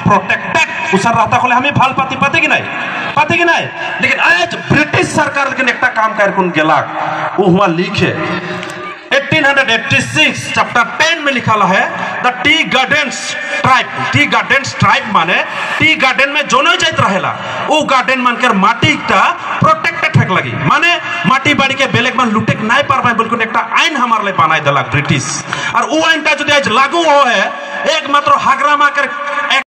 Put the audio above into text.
protected उसर रहता खोले हमें भाल पाते कि नहीं लेकिन आज ब्रिटिश सरकार के एक काम कर गेला वो हुआ लिखे 1886 चैप्टर 10 में लिखा है द टी गार्डन्स ट्राइब माने टी गार्डन में जो नहीं जात रहेला वो गार्डन मान कर माटी का प्रोटेक्टेड है लगी माने माटी बाड़ी के बेलेग मन लुटे नहीं पारबे बिल्कुल एक आईन हमारे लिए बनाई दिला ब्रिटिश और वो आईन का जो आज लागू हो है एक मात्र हागरा माकर